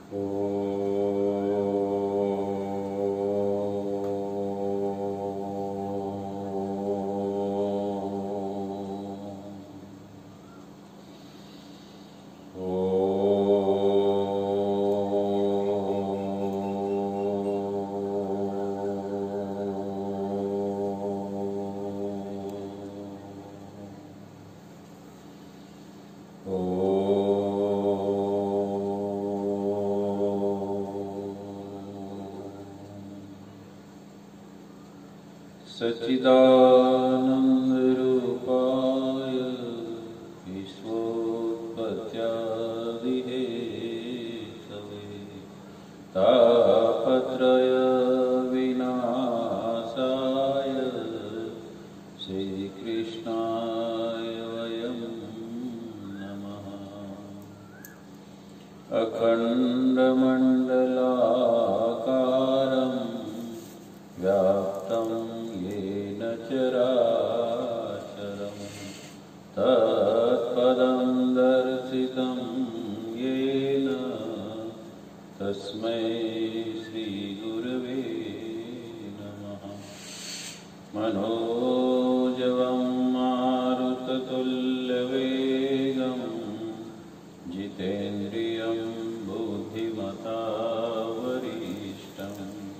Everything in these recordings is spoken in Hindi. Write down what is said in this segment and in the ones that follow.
सच्चिदानन्दरूपाय विश्वोत्पत्त्यादिहेतवे तापत्रय विनाशाय श्रीकृष्णाय वयं नमः। अखण्डमण्डलाकारं व्याप्तं येन चराचरं तत्पदं दर्शितं येन तस्मै श्रीगुरवे नमः। मनोजवं मारुततुल्यवेगं जितेन्द्रियं बुद्धिमता वरिष्ठं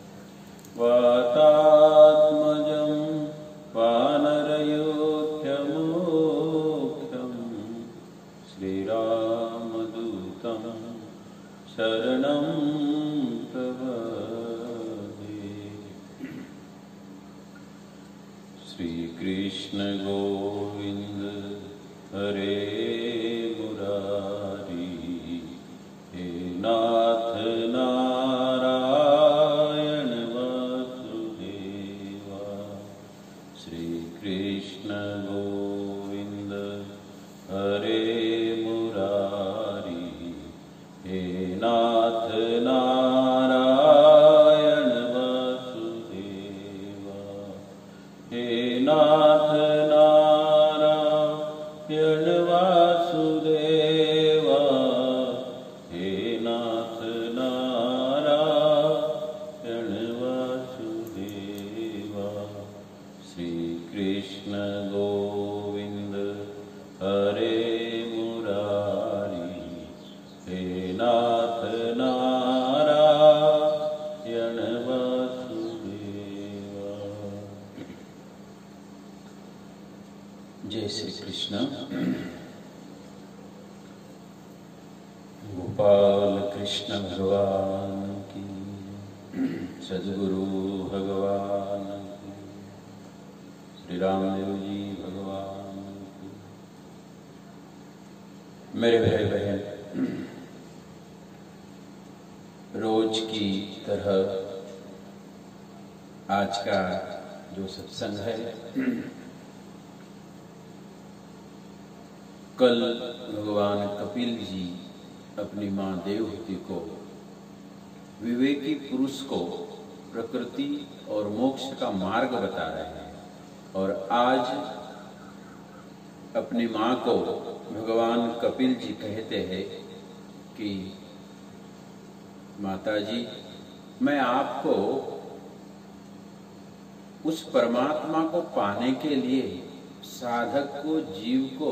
वातात्मजं वानरयोध्यमुख्यं श्रीरामदूतं शरणं प्रपद्ये। श्रीकृष्ण गोविन्द हरे मुरारी, हे नाथ नारायण वासुदेवा। श्रीकृष्ण गोविन्द हरे मुरारी, हे नाथ नारायण वासुदेवा। हे नाथ नारायण वासुदेवा, हे नाथ नारायण वासुदेवा। श्रीकृष्ण गोविन्द हरे मुरारी, हे नाथ नारायण वासुदेवा। जय श्री कृष्ण। गोपाल कृष्ण भगवान की, सद्गुरु भगवान की, श्री रामदेव जी भगवान की। मेरे भाई बहन, रोज की तरह आज का जो सत्संग है, कल भगवान कपिल जी अपनी मां देवहूति को, विवेकी पुरुष को प्रकृति और मोक्ष का मार्ग बता रहे हैं, और आज अपनी मां को भगवान कपिल जी कहते हैं कि माता जी, मैं आपको उस परमात्मा को पाने के लिए साधक को, जीव को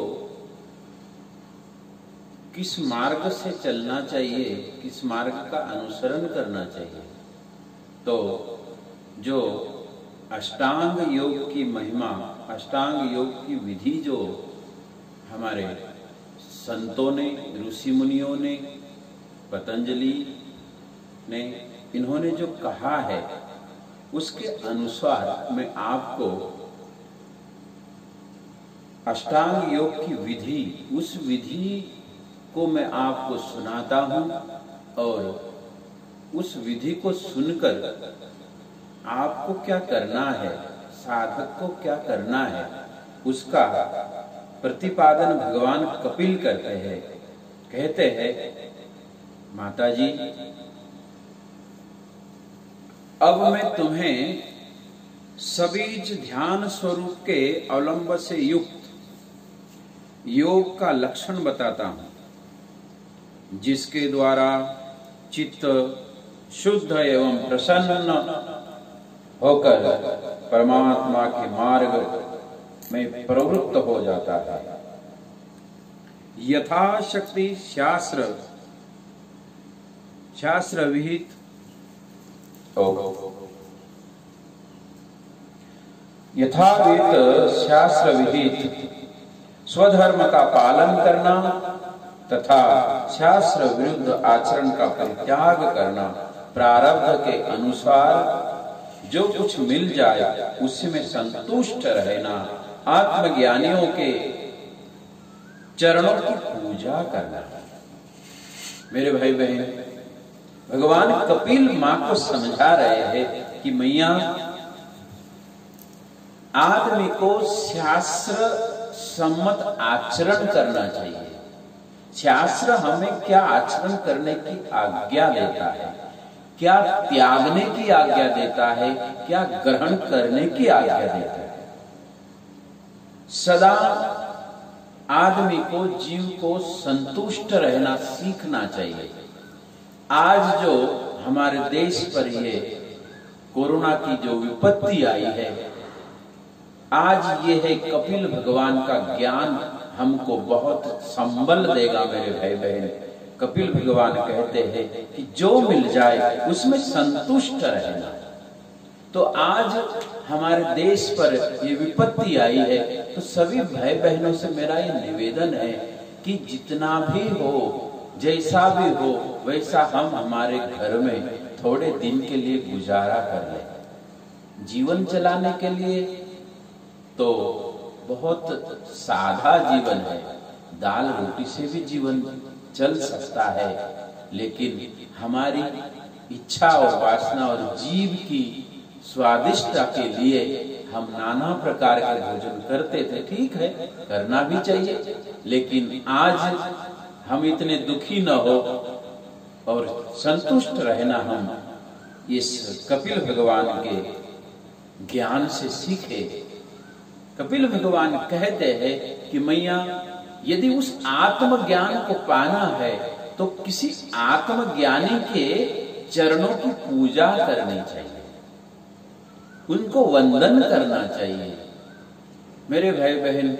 किस मार्ग से चलना चाहिए, किस मार्ग का अनुसरण करना चाहिए। तो जो अष्टांग योग की महिमा, अष्टांग योग की विधि जो हमारे संतों ने, ऋषि मुनियों ने, पतंजलि ने, इन्होंने जो कहा है, उसके अनुसार मैं आपको अष्टांग योग की विधि, उस विधि को मैं आपको सुनाता हूं, और उस विधि को सुनकर आपको क्या करना है, साधक को क्या करना है, उसका प्रतिपादन भगवान कपिल करते हैं। कहते हैं, माता जी, अब मैं तुम्हें सबीज ध्यान स्वरूप के अवलंब से युक्त योग का लक्षण बताता हूं, जिसके द्वारा चित्त शुद्ध एवं प्रसन्न होकर परमात्मा के मार्ग में प्रवृत्त हो जाता है। यथाशक्ति शास्त्र विहित यथाविहित शास्त्र विहित स्वधर्म का पालन करना तथा शास्त्र विरुद्ध आचरण का परित्याग करना, प्रारब्ध के अनुसार जो कुछ मिल जाए उसी में संतुष्ट रहना, आत्मज्ञानियों के चरणों की पूजा करना। मेरे भाई बहन, भगवान कपिल मां को समझा रहे हैं कि मैया, आदमी को शास्त्र सम्मत आचरण करना चाहिए। शास्त्र हमें क्या आचरण करने की आज्ञा देता है, क्या त्यागने की आज्ञा देता है, क्या ग्रहण करने की आज्ञा देता है। सदा आदमी को, जीव को संतुष्ट रहना सीखना चाहिए। आज जो हमारे देश पर ये कोरोना की जो विपत्ति आई है, आज ये है कपिल भगवान का ज्ञान हमको बहुत संबल देगा। मेरे भाई बहन, कपिल भगवान कहते हैं कि जो मिल जाए उसमें संतुष्ट रहना। तो आज हमारे देश पर ये विपत्ति आई है, तो सभी भाई बहनों से मेरा ये निवेदन है कि जितना भी हो, जैसा भी हो, वैसा हम हमारे घर में थोड़े दिन के लिए गुजारा कर लें। जीवन चलाने के लिए तो बहुत सादा जीवन है, दाल रोटी से भी जीवन चल सकता है, लेकिन हमारी इच्छा और वासना और जीव की स्वादिष्टता के लिए हम नाना प्रकार के भोजन करते थे। ठीक है, करना भी चाहिए, लेकिन आज हम इतने दुखी न हो और संतुष्ट रहना हम इस कपिल भगवान के ज्ञान से सीखे। कपिल भगवान कहते हैं कि मैया, यदि उस आत्मज्ञान को पाना है तो किसी आत्मज्ञानी के चरणों की पूजा करनी चाहिए, उनको वंदन करना चाहिए। मेरे भाई बहन,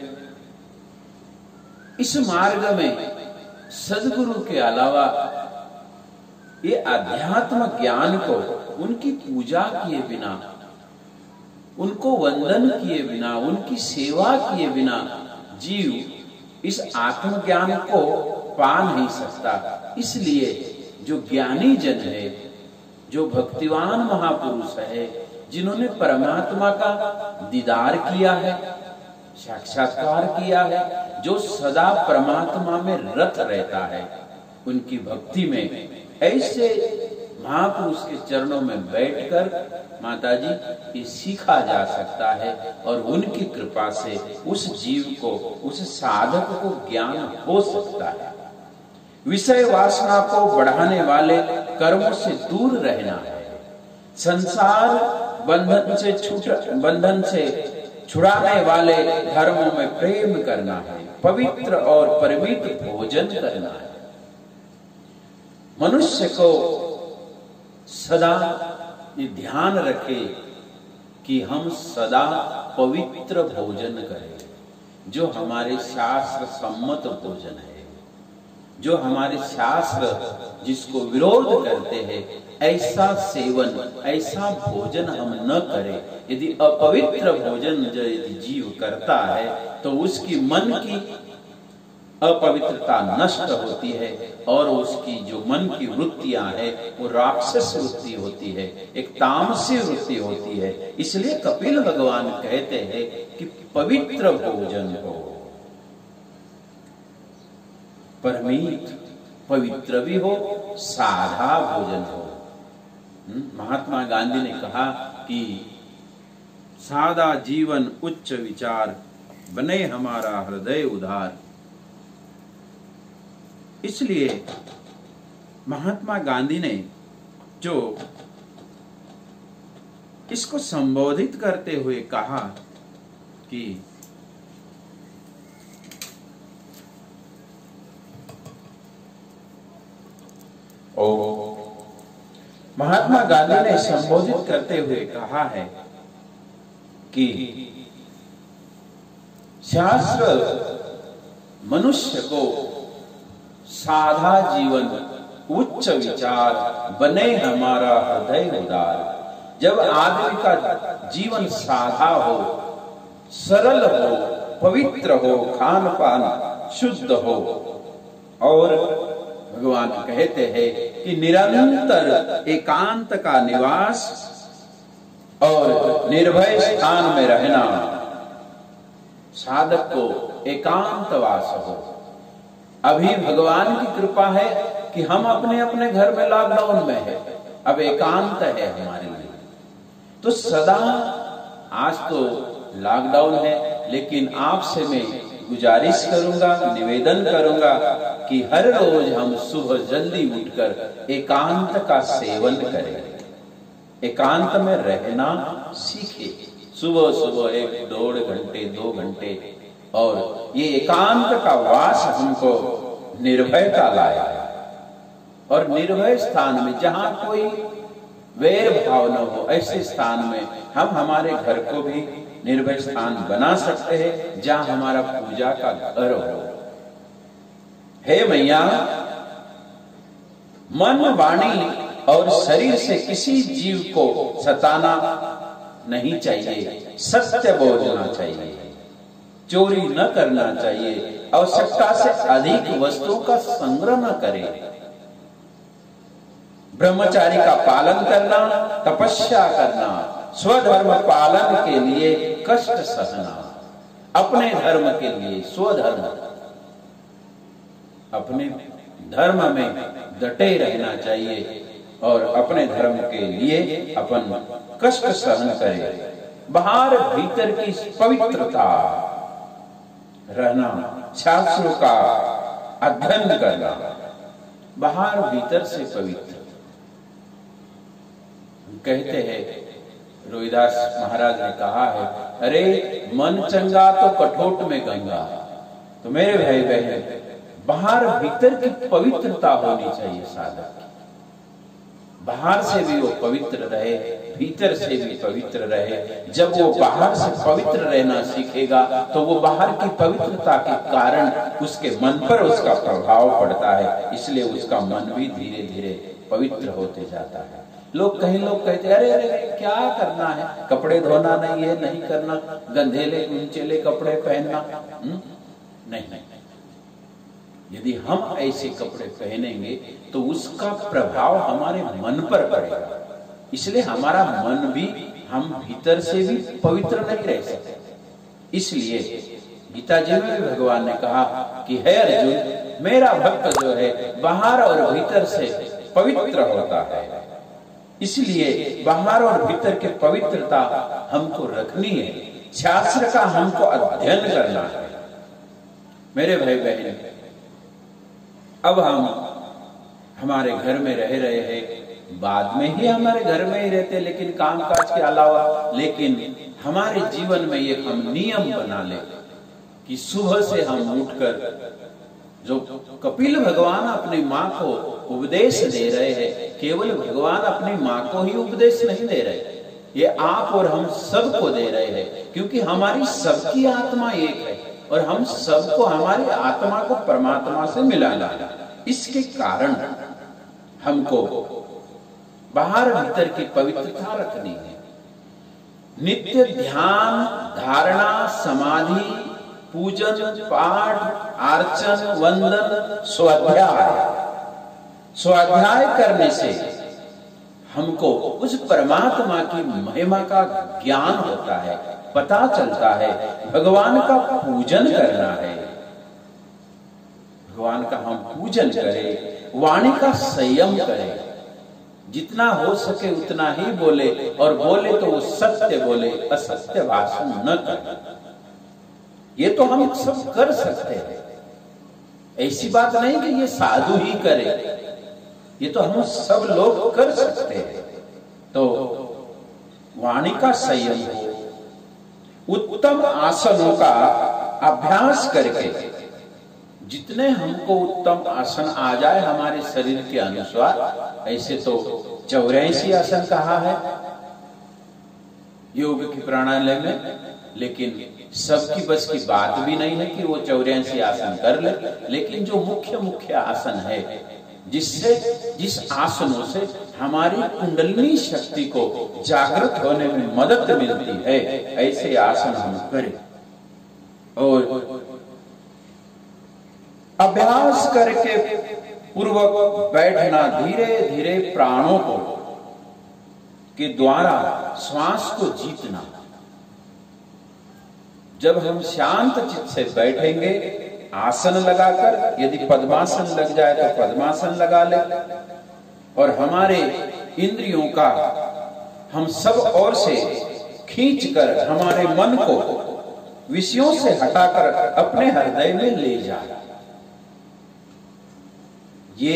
इस मार्ग में सद्गुरु के अलावा ये अध्यात्म ज्ञान को, उनकी पूजा किए बिना, उनको वंदन किए बिना, उनकी सेवा किए बिना जीव इस आत्मज्ञान को पा नहीं सकता। इसलिए जो ज्ञानी जन है, जो भक्तिवान महापुरुष है, जिन्होंने परमात्मा का दीदार किया है, साक्षात्कार किया है, जो सदा परमात्मा में रत रहता है, उनकी भक्ति में ऐसे महापुरुष के चरणों में बैठकर माताजी ये सीखा जा सकता है और उनकी कृपा से उस जीव को, उस साधक को ज्ञान हो सकता है। विषय वासना को बढ़ाने वाले कर्मों से दूर रहना है, संसार बंधन से छुड़ाने वाले धर्मों में प्रेम करना है, पवित्र और परिमित भोजन करना है। मनुष्य को सदा ये ध्यान रखे कि हम सदा पवित्र भोजन करें, जो हमारे शास्त्र सम्मत भोजन है, जो हमारे शास्त्र जिसको विरोध करते हैं, ऐसा सेवन, ऐसा भोजन हम न करें। यदि अपवित्र भोजन यदि जीव करता है तो उसकी मन की अपवित्रता नष्ट होती है और उसकी जो मन की वृत्तियां है वो राक्षस वृत्ति होती है, एक तामसी वृत्ति होती है। इसलिए कपिल भगवान कहते हैं कि पवित्र भोजन हो, परमित, पवित्र भी हो, साधा भोजन हो। महात्मा गांधी ने कहा कि सादा जीवन उच्च विचार, बने हमारा हृदय उदार। इसलिए महात्मा गांधी ने जो इसको संबोधित करते हुए कहा कि ओ महात्मा गांधी ने संबोधित करते हुए कहा है कि शास्त्र मनुष्य को साधा जीवन, उच्च विचार, बने हमारा हृदय उदार। जब आदमी का जीवन साधा हो, सरल हो, पवित्र हो, खान पान शुद्ध हो, और भगवान कहते हैं कि निरंतर एकांत का निवास और निर्भय स्थान में रहना, साधक को एकांतवास हो। अभी भगवान की कृपा है कि हम अपने अपने घर में लॉकडाउन में है, अब एकांत है हमारे लिए। तो सदा, आज तो लॉकडाउन है, लेकिन आपसे मैं गुजारिश करूंगा, निवेदन करूंगा कि हर रोज हम सुबह जल्दी उठकर एकांत का सेवन करें, एकांत में रहना सीखे। सुबह सुबह 1-1.5 घंटे 2 घंटे, और ये एकांत का वास हमको निर्भयता लाया। और निर्भय स्थान में, जहां कोई वैर भाव न हो, ऐसे स्थान में हम हमारे घर को भी निर्भय स्थान बना सकते हैं, जहां हमारा पूजा का घर हो। हे मैया, मन, वाणी और शरीर से किसी जीव को सताना नहीं चाहिए, सत्य बोलना चाहिए, चोरी न करना चाहिए, आवश्यकता से अधिक वस्तुओं का संग्रह न करें, ब्रह्मचारी का पालन करना, तपस्या करना, स्वधर्म पालन के लिए कष्ट सहना, अपने धर्म के लिए स्वधर्म, अपने धर्म में डटे रहना चाहिए, और अपने धर्म के लिए अपन कष्ट सहन करें। बाहर भीतर की पवित्रता रहना, शास्त्रों का अध्ययन करना, बाहर भीतर से पवित्र। कहते हैं, रोहिदास महाराज ने कहा है, अरे मन चंगा तो कठोट में गंगा। तो मेरे भाई बहन, बाहर भीतर की पवित्रता होनी चाहिए साधक की। बाहर से भी वो पवित्र रहे, भीतर से भी पवित्र रहे। जब वो बाहर से पवित्र रहना सीखेगा तो वो बाहर की पवित्रता के कारण उसके मन पर उसका प्रभाव पड़ता है, इसलिए उसका मन भी धीरे धीरे पवित्र होते जाता है। कई लोग कहते हैं, अरे क्या करना है, कपड़े धोना नहीं है, नहीं करना, गंधेले ऊंचेले कपड़े पहनना नहीं। यदि हम ऐसे कपड़े पहनेंगे तो उसका प्रभाव हमारे मन पर पड़ेगा, इसलिए हमारा मन भी, हम भीतर से भी पवित्र नहीं रह सकते। इसलिए गीता जी में भी भगवान ने कहा कि हे अर्जुन, मेरा भक्त जो है बाहर और भीतर से पवित्र होता है, इसलिए बाहर और भीतर के पवित्रता हमको रखनी है, शास्त्र का हमको अध्ययन करना है। मेरे भाई बहन, अब हम हमारे घर में रह रहे हैं, बाद में ही हमारे घर में ही रहते, लेकिन कामकाज के अलावा, लेकिन हमारे जीवन में ये हम नियम बना ले कि सुबह से हम उठकर, जो कपिल भगवान अपनी माँ को उपदेश दे रहे हैं, केवल भगवान अपनी माँ को ही उपदेश नहीं दे रहे, ये आप और हम सबको दे रहे हैं, क्योंकि हमारी सबकी आत्मा एक है और हम सबको, हमारी आत्मा को परमात्मा से मिलाना है। इसके कारण हमको बाहर भीतर की पवित्रता रखनी है। नित्य ध्यान, धारणा, समाधि, पूजन, पाठ, अर्चन, वंदन, स्वाध्याय करने से हमको उस परमात्मा की महिमा का ज्ञान होता है, पता चलता है। भगवान का पूजन करना है, भगवान का हम पूजन करें, वाणी का संयम करें, जितना हो सके उतना ही बोले, और बोले तो वो सत्य बोले, असत्य भाषण न करें। ये तो हम सब कर सकते हैं, ऐसी बात नहीं कि ये साधु ही करे, ये तो हम सब लोग कर सकते हैं। तो वाणी का संयम हो, उत्तम आसनों का अभ्यास करके, जितने हमको उत्तम आसन आ जाए हमारे शरीर के अनुसार, ऐसे तो 84 आसन कहा है योग की प्रणाली में, लेकिन सबकी बस की बात भी नहीं है कि वो 84 आसन कर ले। लेकिन जो मुख्य मुख्य आसन है, जिस आसनों से हमारी कुंडलिनी शक्ति को जागृत होने में मदद मिलती है, ऐसे आसन हम करें। और अभ्यास करके पूर्वक बैठना, धीरे धीरे प्राणों को के द्वारा श्वास को जीतना। जब हम शांत चित्त से बैठेंगे, आसन लगाकर, यदि पद्मासन लग जाए तो पद्मासन लगा ले, और हमारे इंद्रियों का हम सब ओर से खींचकर हमारे मन को विषयों से हटाकर अपने हृदय में ले जाए। ये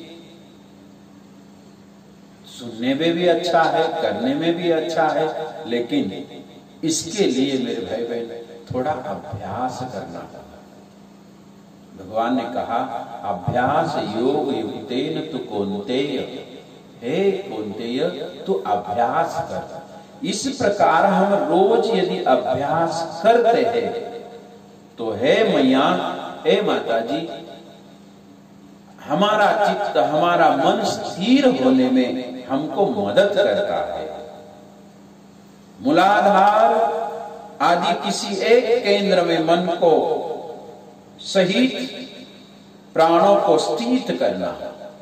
सुनने में भी अच्छा है, करने में भी अच्छा है, लेकिन इसके लिए मेरे भाई बहन थोड़ा अभ्यास करना होगा। भगवान ने कहा अभ्यास योग युक्तेन तु कौन्तेय, हे कौन्तेय तू अभ्यास कर। इस प्रकार हम रोज यदि अभ्यास करते हैं तो हे मैया, हे माता जी, हमारा चित्त, हमारा मन स्थिर होने में हमको मदद करता है। मूलाधार आदि किसी एक केंद्र में मन को सहित प्राणों को स्थित करना,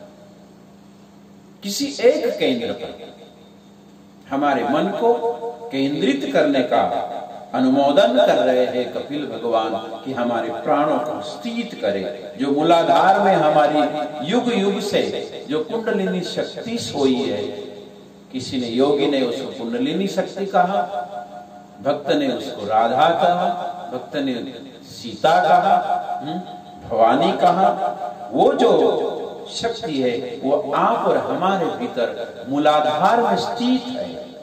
किसी एक केंद्र पर हमारे मन को केंद्रित करने का अनुमोदन कर रहे हैं कपिल भगवान कि हमारे प्राणों को स्थित करे। जो मूलाधार में हमारी युग युग से जो कुंडलिनी शक्ति सोई है, किसी ने, योगी ने उसको कुंडलिनी शक्ति कहा, भक्त ने उसको राधा कहा, भक्त ने सीता कहा, भवानी कहा। वो जो शक्ति है वो आप और हमारे भीतर मूलाधार में स्थित है,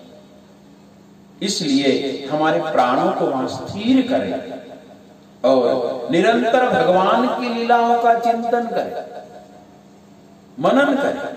इसलिए हमारे प्राणों को वहां स्थिर करें और निरंतर भगवान की लीलाओं का चिंतन करें, मनन करें।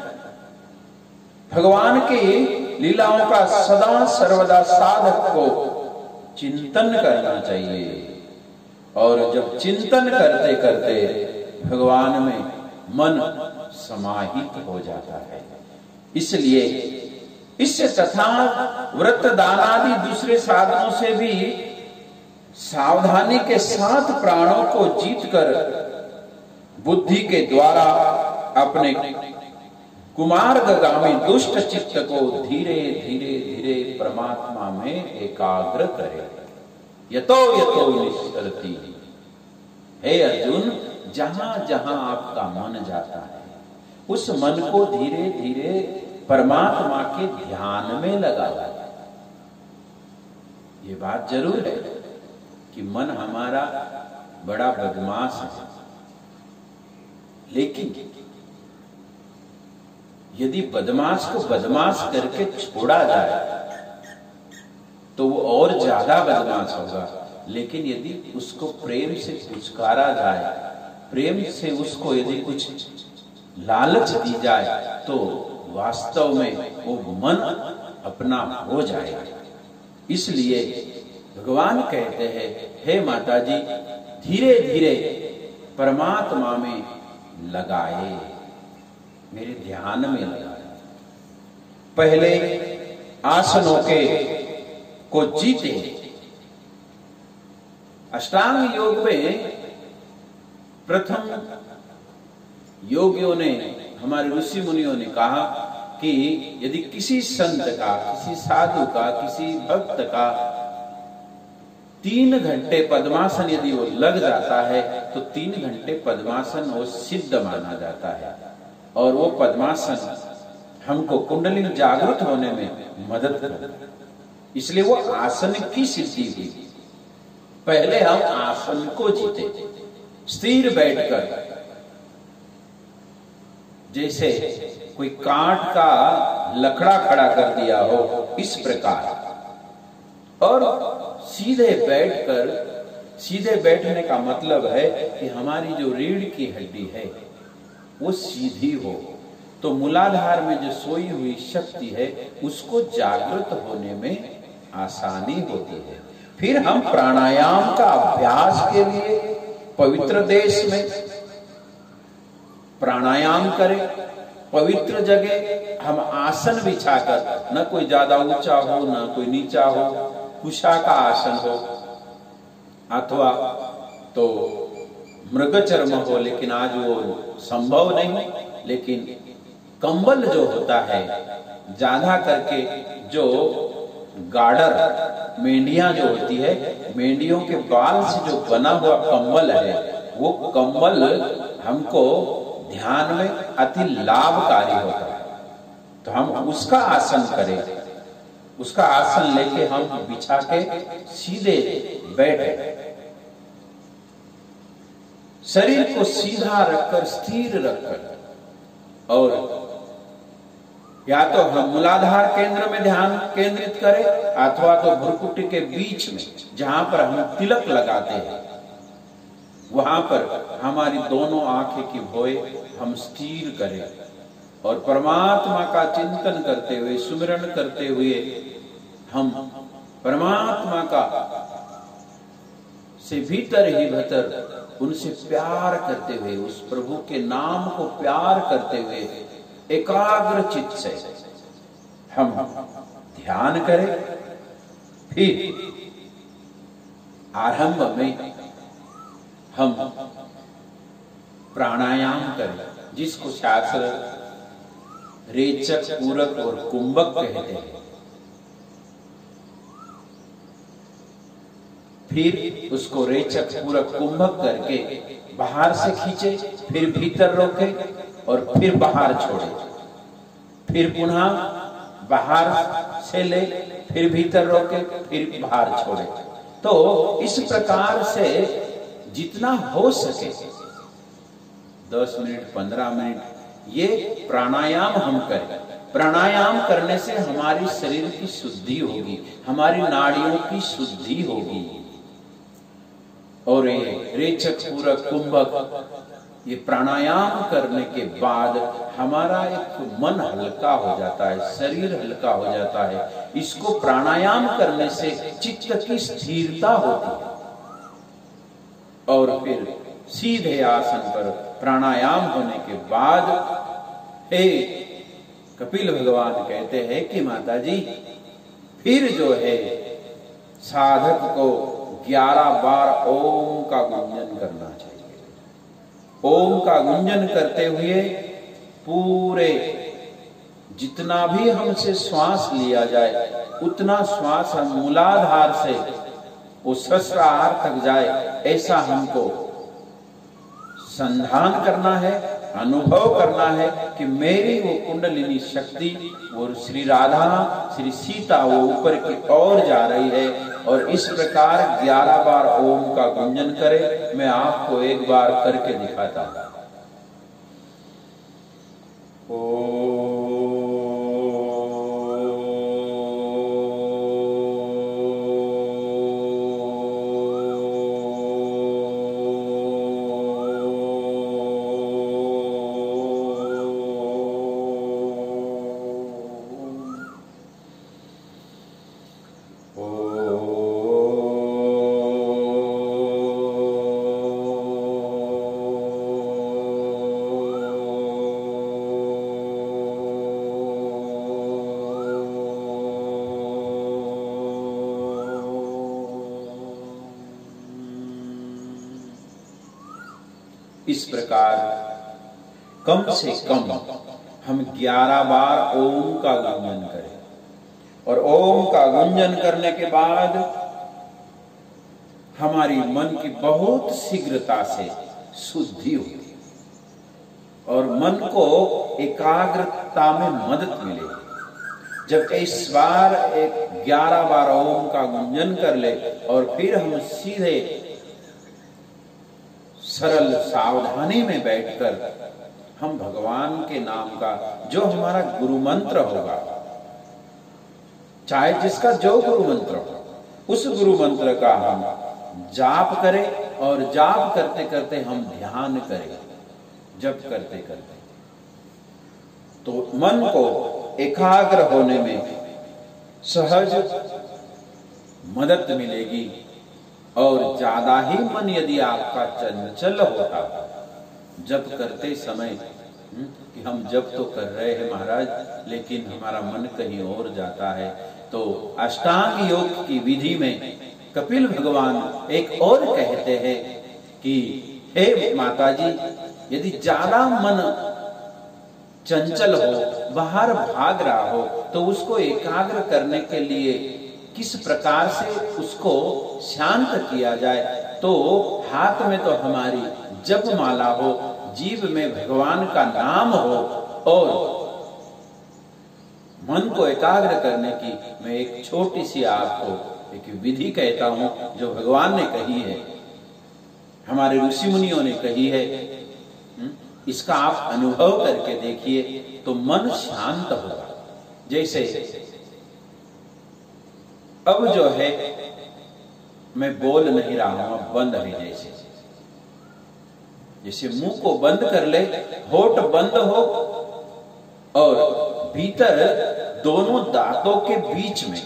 भगवान की लीलाओं का सदा सर्वदा साधक को चिंतन करना चाहिए। और जब चिंतन करते करते भगवान में मन समाहित हो जाता है, इसलिए इससे तथा व्रत दान आदि दूसरे साधनों से भी सावधानी के साथ प्राणों को जीतकर बुद्धि के द्वारा अपने कुमार्गगामी दुष्ट चित्त को धीरे धीरे धीरे परमात्मा में एकाग्र करे। यतो यतो निश्चरति, हे अर्जुन, जहां जहां आपका मन जाता है उस मन को धीरे धीरे परमात्मा के ध्यान में लगाया। ये बात जरूर है कि मन हमारा बड़ा बदमाश है, लेकिन यदि बदमाश को बदमाश करके छोड़ा जाए तो वो और ज्यादा बदमाश होगा। लेकिन यदि उसको प्रेम से पुचकारा जाए, प्रेम से उसको यदि कुछ लालच दी जाए, तो वास्तव में वो मन अपना हो जाएगा। इसलिए भगवान कहते हैं, हे माता जी, धीरे धीरे परमात्मा में लगाए, मेरे ध्यान में लगाए। पहले आसनों के को जीते। अष्टांग योग में प्रथम योगियों ने, हमारे ऋषि मुनियों ने कहा कि यदि किसी संत का, किसी साधु का, किसी भक्त का 3 घंटे पद्मासन यदि वो लग जाता है तो 3 घंटे पद्मासन वो सिद्ध माना जाता है। और वो पद्मासन हमको कुंडलिनी जागृत होने में मदद करता है, इसलिए वो आसन की सिद्धि हुई। पहले हम आसन को जीते, स्थिर बैठकर, जैसे कोई काट का लकड़ा खड़ा कर दिया हो इस प्रकार, और सीधे बैठकर, सीधे बैठने का मतलब है कि हमारी जो रीढ़ की हड्डी है वो सीधी हो, तो मूलाधार में जो सोई हुई शक्ति है उसको जागृत होने में आसानी होती है। फिर हम प्राणायाम का अभ्यास के लिए पवित्र देश में प्राणायाम करें, पवित्र जगह हम आसन बिछाकर, न कोई ज्यादा ऊंचा हो न कोई नीचा हो, कुशा का आसन हो अथवा तो मृगचर्म हो, लेकिन आज वो संभव नहीं। लेकिन कंबल जो होता है, ज्यादा करके जो गार्डर मेंढियां जो होती है, मेंढियों के बाल से जो बना हुआ कंबल है, वो कंबल हमको ध्यान में अति लाभकारी होता है। तो हम उसका आसन करें, उसका आसन लेके हम बिछा के सीधे बैठे, शरीर को सीधा रखकर स्थिर रखकर, और या तो हम मूलाधार केंद्र में ध्यान केंद्रित करें अथवा तो भ्रुकुटी के बीच में जहां पर हम तिलक लगाते हैं वहां पर हमारी दोनों आंखें की भोए हम स्थिर करें और परमात्मा का चिंतन करते हुए, सुमिरन करते हुए हम परमात्मा का से भीतर ही भीतर उनसे प्यार करते हुए, उस प्रभु के नाम को प्यार करते हुए एकाग्र चित्त से हम ध्यान करें। फिर आरंभ में हम प्राणायाम करें, जिसको शास्त्र रेचक, पूरक और कुंभक कहते हैं। फिर उसको रेचक, पूरक, कुंभक करके बाहर से खींचे, फिर भीतर रोके और फिर बाहर छोड़े, फिर पुनः बाहर से ले, फिर भीतर रोके, फिर बाहर छोड़े। तो इस प्रकार से जितना हो सके 10 मिनट 15 मिनट ये प्राणायाम हम करें। प्राणायाम करने से हमारी शरीर की शुद्धि होगी, हमारी नाड़ियों की शुद्धि होगी। और ये रेचक, पूरक, कुंभक, ये प्राणायाम करने के बाद हमारा एक मन हल्का हो जाता है, शरीर हल्का हो जाता है। इसको प्राणायाम करने से चित्त की स्थिरता होती है। और फिर सीधे आसन पर प्राणायाम होने के बाद हे कपिल भगवान कहते हैं कि माता जी फिर जो है साधक को 11 बार ओम का गुंजन करना चाहिए। ओम का गुंजन करते हुए पूरे जितना भी हमसे श्वास लिया जाए उतना श्वास हम मूलाधार से वो सहस्रार तक जाए, ऐसा हमको संधान करना है, अनुभव करना है कि मेरी वो कुंडलिनी शक्ति, वो श्री राधा, श्री सीता वो ऊपर की ओर जा रही है। और इस प्रकार 11 बार ओम का गुंजन करें। मैं आपको एक बार करके दिखाता हूं। इस प्रकार कम से कम हम 11 बार ओम का गुंजन करें। और ओम का गुंजन करने के बाद हमारी मन की बहुत शीघ्रता से शुद्धि होगी और मन को एकाग्रता में मदद मिलेगी। जब इस बार 11 बार ओम का गुंजन कर ले और फिर हम सीधे सरल सावधानी में बैठकर हम भगवान के नाम का जो हमारा गुरु मंत्र होगा, चाहे जिसका जो गुरु मंत्र हो, उस गुरु मंत्र का हम जाप करें और जाप करते करते हम ध्यान करें। जप करते करते तो मन को एकाग्र होने में सहज मदद मिलेगी। और ज्यादा ही मन यदि आपका चंचल होता, जप करते समय कि हम जप तो कर रहे हैं महाराज, लेकिन हमारा मन कहीं और जाता है, तो अष्टांग योग की विधि में कपिल भगवान एक और कहते हैं कि हे माताजी, यदि ज्यादा मन चंचल हो, बाहर भाग रहा हो, तो उसको एकाग्र करने के लिए किस प्रकार से उसको शांत किया जाए। तो हाथ में तो हमारी जप माला हो, जीभ में भगवान का नाम हो, और मन को एकाग्र करने की मैं एक छोटी सी आपको एक विधि कहता हूं, जो भगवान ने कही है, हमारे ऋषि मुनियों ने कही है। इसका आप अनुभव करके देखिए तो मन शांत होगा। जैसे अब जो है मैं बोल नहीं रहा हूं, अब बंद है, जैसे मुंह को बंद कर ले, होठ बंद हो और भीतर दोनों दांतों के बीच में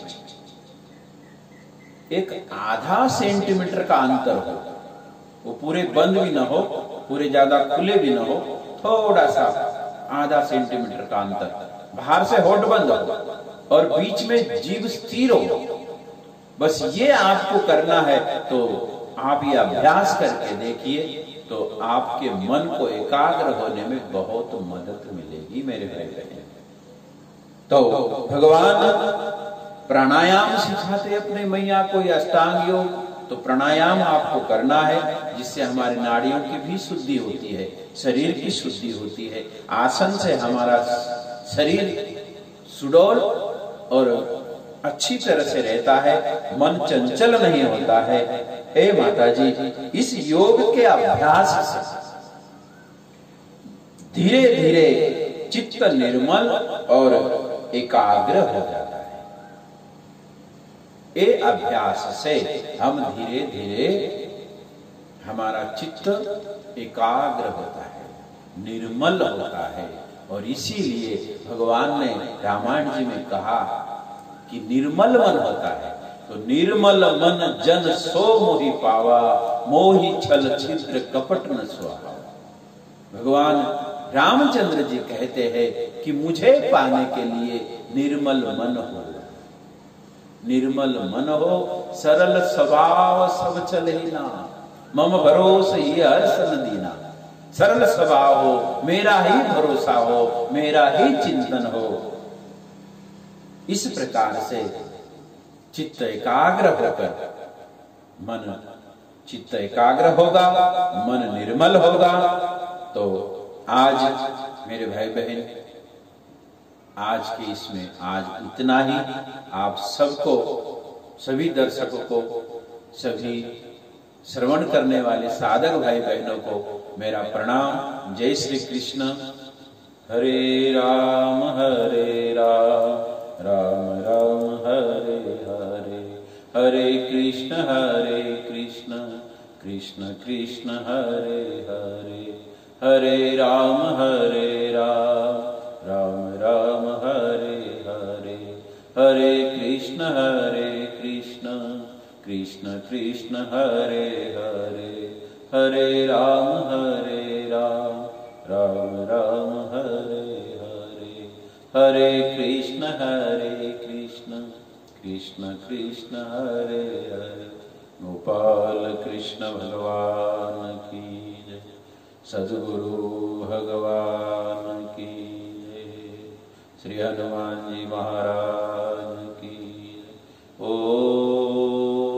एक आधा सेंटीमीटर का अंतर हो, वो पूरे बंद भी ना हो, पूरे ज्यादा खुले भी ना हो, थोड़ा सा आधा सेंटीमीटर का अंतर, बाहर से होठ बंद हो और बीच में जीभ स्थिर हो, बस ये आपको करना है। तो आप ये अभ्यास करके देखिए, तो आपके मन को एकाग्र होने में बहुत मदद मिलेगी मेरे भाई बहन। तो भगवान प्राणायाम सिखाते अपने मैया को, या अष्टांग योग, तो प्राणायाम आपको करना है, जिससे हमारी नाड़ियों की भी शुद्धि होती है, शरीर की शुद्धि होती है। आसन से हमारा शरीर सुडौल और अच्छी तरह से रहता है, मन चंचल नहीं होता है। हे माताजी, इस योग के अभ्यास से धीरे धीरे चित्त निर्मल और एकाग्र हो जाता है। ये अभ्यास से हम धीरे धीरे हमारा चित्त एकाग्र होता है, निर्मल होता है। और इसीलिए भगवान ने रामायण जी में कहा कि निर्मल मन होता है, तो निर्मल मन जन सो मोहि पावा, मोहि छल छिद्र कपट न स्वाहा। भगवान रामचंद्र जी कहते हैं कि मुझे पाने के लिए निर्मल मन हो, निर्मल मन हो, सरल स्वभाव सब चले ना, मम भरोसे ही हर्षन दीना। सरल स्वभाव हो, मेरा ही भरोसा हो, मेरा ही चिंतन हो। इस प्रकार से चित्त एकाग्र होकर मन चित्त एकाग्र होगा, मन निर्मल होगा। तो आज मेरे भाई बहन, आज के इसमें आज इतना ही। आप सबको, सभी दर्शकों को, सभी श्रवण करने वाले साधक भाई बहनों को मेरा प्रणाम। जय श्री कृष्ण। हरे राम राम राम हरे हरे, हरे कृष्ण कृष्ण कृष्ण हरे हरे, हरे राम राम राम हरे हरे, हरे कृष्ण कृष्ण कृष्ण हरे हरे, हरे राम राम राम हरे हरे, हरे कृष्ण कृष्ण कृष्ण हरे हरे। गोपाल कृष्ण भगवान की जय, सद्गुरु भगवान की जय, श्री हनुमान जी महाराज की जय। ओम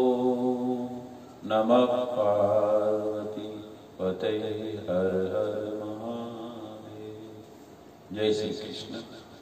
नमः पार्वती पते हर हर महादेव। जय श्री कृष्ण।